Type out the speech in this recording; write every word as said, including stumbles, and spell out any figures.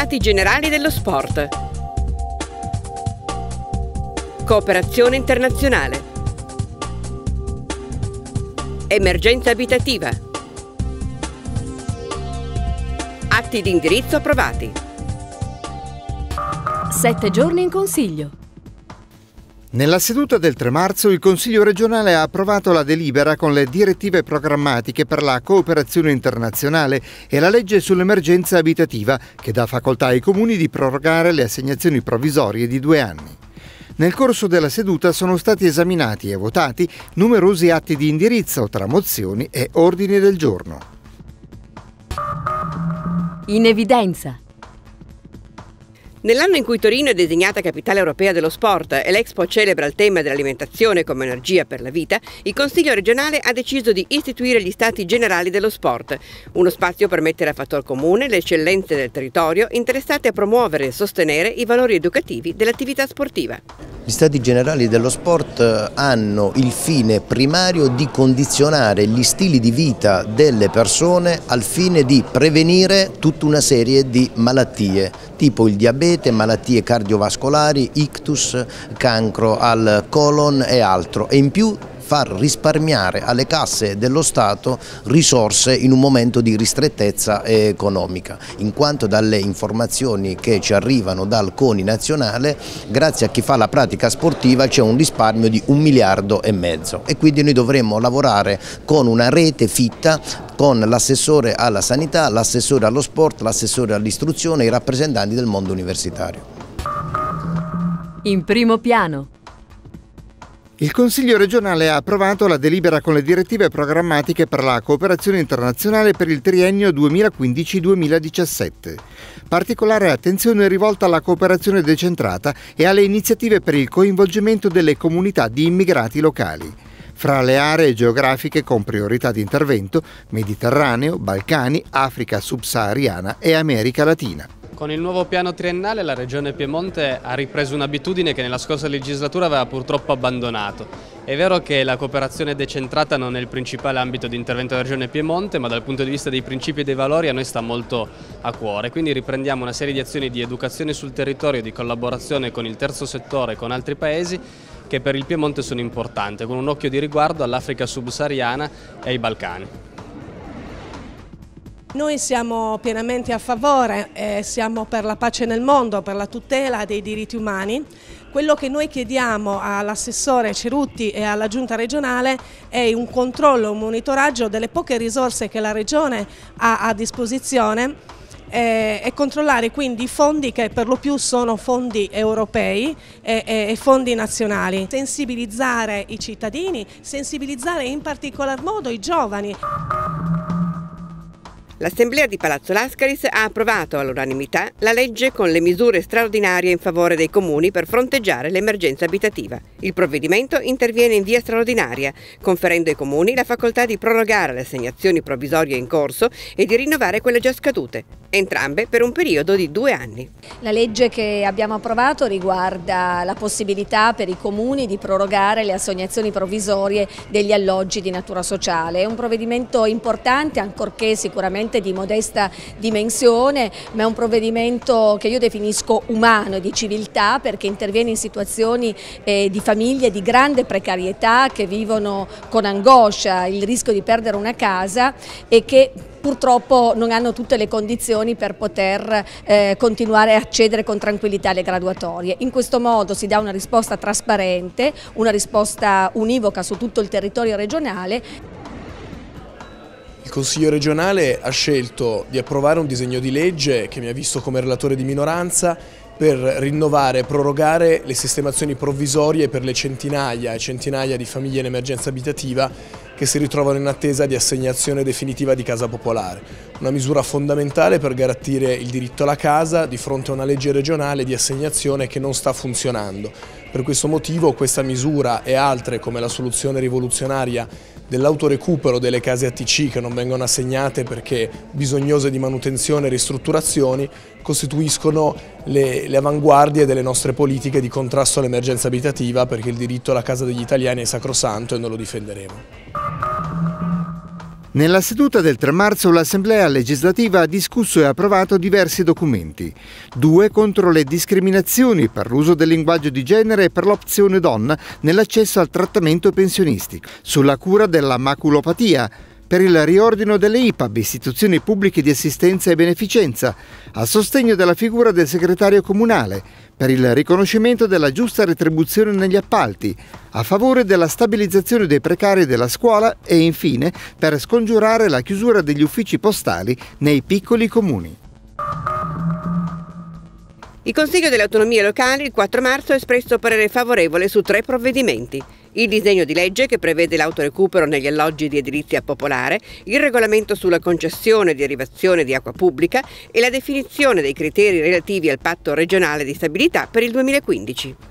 Stati Generali dello Sport. Cooperazione internazionale. Emergenza abitativa. Atti di indirizzo approvati. Sette giorni in Consiglio. Nella seduta del tre marzo il Consiglio regionale ha approvato la delibera con le direttive programmatiche per la cooperazione internazionale e la legge sull'emergenza abitativa che dà facoltà ai comuni di prorogare le assegnazioni provvisorie di due anni. Nel corso della seduta sono stati esaminati e votati numerosi atti di indirizzo tra mozioni e ordini del giorno. In evidenza. Nell'anno in cui Torino è designata capitale europea dello sport e l'Expo celebra il tema dell'alimentazione come energia per la vita, il Consiglio regionale ha deciso di istituire gli Stati Generali dello Sport, uno spazio per mettere a fattor comune le eccellenze del territorio interessate a promuovere e sostenere i valori educativi dell'attività sportiva. Gli Stati Generali dello Sport hanno il fine primario di condizionare gli stili di vita delle persone al fine di prevenire tutta una serie di malattie, tipo il diabete, malattie cardiovascolari, ictus, cancro al colon e altro, e in più far risparmiare alle casse dello Stato risorse in un momento di ristrettezza economica, in quanto dalle informazioni che ci arrivano dal CONI nazionale, grazie a chi fa la pratica sportiva c'è un risparmio di un miliardo e mezzo e quindi noi dovremmo lavorare con una rete fitta con l'assessore alla sanità, l'assessore allo sport, l'assessore all'istruzione e i rappresentanti del mondo universitario. In primo piano. Il Consiglio regionale ha approvato la delibera con le direttive programmatiche per la cooperazione internazionale per il triennio duemilaquindici duemiladiciassette. Particolare attenzione è rivolta alla cooperazione decentrata e alle iniziative per il coinvolgimento delle comunità di immigrati locali. Fra le aree geografiche con priorità di intervento, Mediterraneo, Balcani, Africa subsahariana e America Latina. Con il nuovo piano triennale la Regione Piemonte ha ripreso un'abitudine che nella scorsa legislatura aveva purtroppo abbandonato. È vero che la cooperazione decentrata non è il principale ambito di intervento della Regione Piemonte, ma dal punto di vista dei principi e dei valori a noi sta molto a cuore. Quindi riprendiamo una serie di azioni di educazione sul territorio, di collaborazione con il terzo settore e con altri paesi che per il Piemonte sono importanti, con un occhio di riguardo all'Africa subsahariana e ai Balcani. Noi siamo pienamente a favore, eh, siamo per la pace nel mondo, per la tutela dei diritti umani. Quello che noi chiediamo all'assessore Cerutti e alla giunta regionale è un controllo, un monitoraggio delle poche risorse che la Regione ha a disposizione eh, e controllare quindi i fondi che per lo più sono fondi europei e, e, e fondi nazionali. Sensibilizzare i cittadini, sensibilizzare in particolar modo i giovani. L'Assemblea di Palazzo Lascaris ha approvato all'unanimità la legge con le misure straordinarie in favore dei comuni per fronteggiare l'emergenza abitativa. Il provvedimento interviene in via straordinaria, conferendo ai comuni la facoltà di prorogare le assegnazioni provvisorie in corso e di rinnovare quelle già scadute, entrambe per un periodo di due anni. La legge che abbiamo approvato riguarda la possibilità per i comuni di prorogare le assegnazioni provvisorie degli alloggi di natura sociale. È un provvedimento importante, ancorché sicuramente di modesta dimensione, ma è un provvedimento che io definisco umano e di civiltà, perché interviene in situazioni eh, di famiglie di grande precarietà che vivono con angoscia il rischio di perdere una casa e che purtroppo non hanno tutte le condizioni per poter eh, continuare a accedere con tranquillità alle graduatorie. In questo modo si dà una risposta trasparente, una risposta univoca su tutto il territorio regionale. Il Consiglio regionale ha scelto di approvare un disegno di legge che mi ha visto come relatore di minoranza per rinnovare e prorogare le sistemazioni provvisorie per le centinaia e centinaia di famiglie in emergenza abitativa che si ritrovano in attesa di assegnazione definitiva di casa popolare. Una misura fondamentale per garantire il diritto alla casa di fronte a una legge regionale di assegnazione che non sta funzionando. Per questo motivo questa misura e altre come la soluzione rivoluzionaria dell'autorecupero delle case A T C che non vengono assegnate perché bisognose di manutenzione e ristrutturazioni costituiscono le, le avanguardie delle nostre politiche di contrasto all'emergenza abitativa, perché il diritto alla casa degli italiani è sacrosanto e noi lo difenderemo. Nella seduta del tre marzo l'Assemblea legislativa ha discusso e approvato diversi documenti. Due contro le discriminazioni per l'uso del linguaggio di genere e per l'opzione donna nell'accesso al trattamento pensionistico, sulla cura della maculopatia, per il riordino delle I P A B, istituzioni pubbliche di assistenza e beneficenza, a sostegno della figura del segretario comunale, per il riconoscimento della giusta retribuzione negli appalti, a favore della stabilizzazione dei precari della scuola e infine per scongiurare la chiusura degli uffici postali nei piccoli comuni. Il Consiglio delle Autonomie Locali il quattro marzo ha espresso parere favorevole su tre provvedimenti. Il disegno di legge che prevede l'autorecupero negli alloggi di edilizia popolare, il regolamento sulla concessione di derivazione di acqua pubblica e la definizione dei criteri relativi al patto regionale di stabilità per il duemilaquindici.